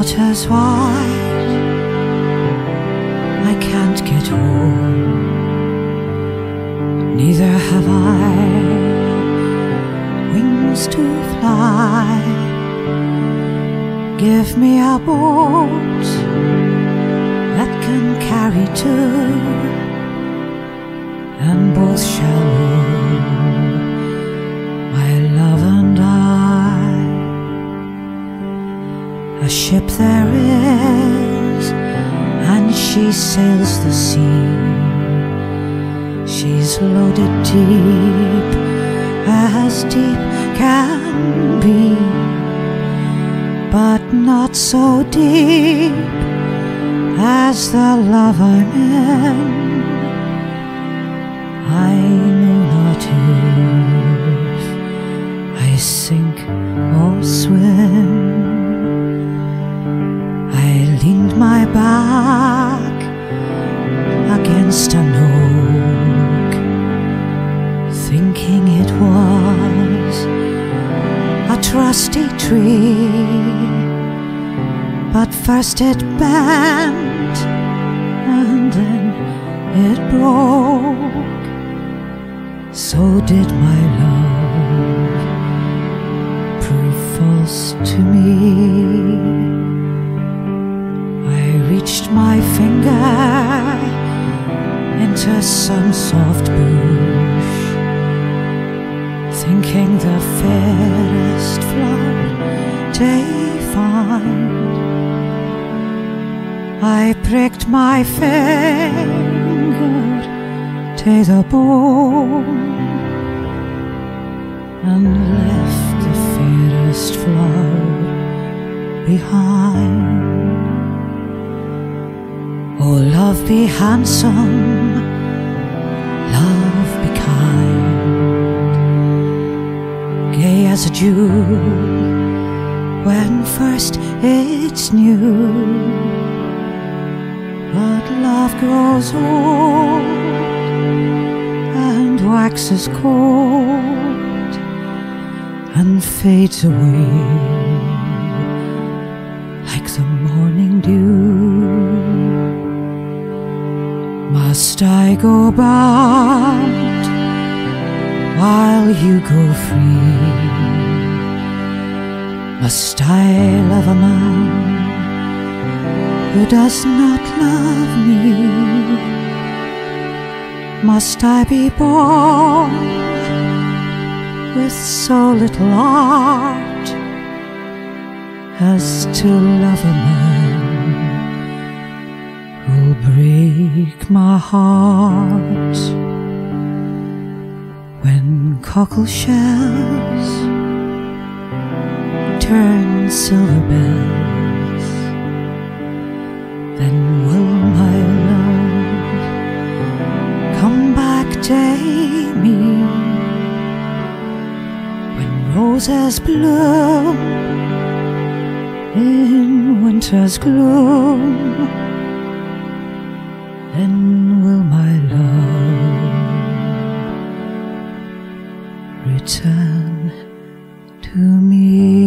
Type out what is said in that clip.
water's wide, I can't get home, neither have I wings to fly. Give me a boat that can carry two, and both shall row, my love and I. A ship there is, and she sails the sea. She's loaded deep as deep can be, but not so deep as the love I'm in. I know not if I sink or swim. I leaned my back against an oak, thinking it was a trusty tree, but first it bent and then it broke. So did my love prove false to me. I reached my finger into some soft bush, thinking the fairest flower to find. I pricked my finger to the bone and left the fairest flower behind. Oh, love be handsome, love be kind, gay as a June when first it's new. But love grows old and waxes cold and fades away like the morning dew. Must I go bound while you go free? Must I love a man who does not love me? Must I be born with so little art as to love a man who'll break my heart? When cockle shells turn silver bells, then will my love come back to me. When roses bloom in winter's gloom, then will my love return to me.